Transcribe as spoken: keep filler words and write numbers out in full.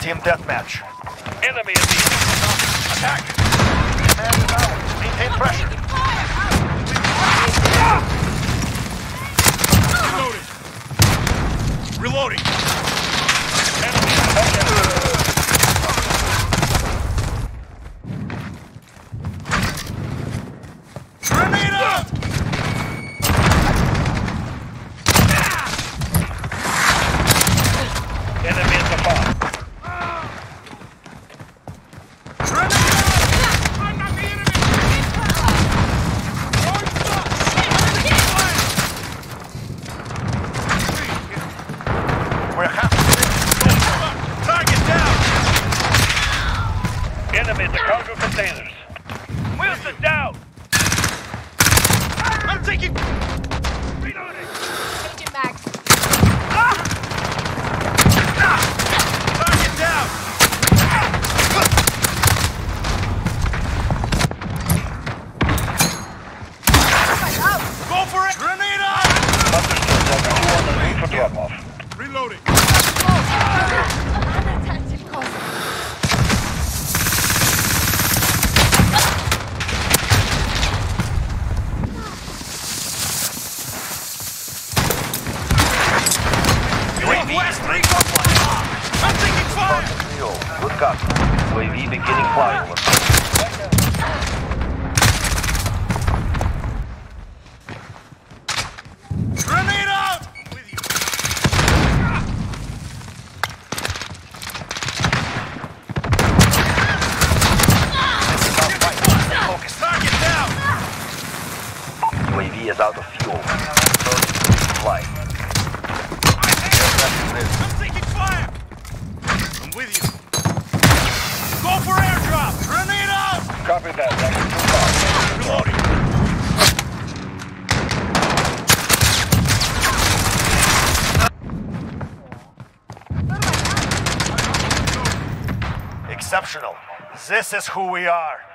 Team Deathmatch. Enemy in the Attack! Man is out. Maintain pressure. Reloading. Reloading. Enemy attack. Grenade out! Enemy at the bomb. We're half. Target down! Enemy at the cargo containers. Wilson down! I'm taking... Reloading! Changing mags. Ah! Ah! Target down! Go for it! Grenade out! Understood. Number two on the route for drop-off. Reloading. Unattended cost. Northwest, three one one. I'm taking fire! Good copy. U A V beginning flyover. Grenade out! With you. Focus. Target down! U A V is out of fuel. Flight. I'm taking fire! I'm with you. Go for airdrop! Grenade out! Copy that. Reloading. Exceptional. This is who we are.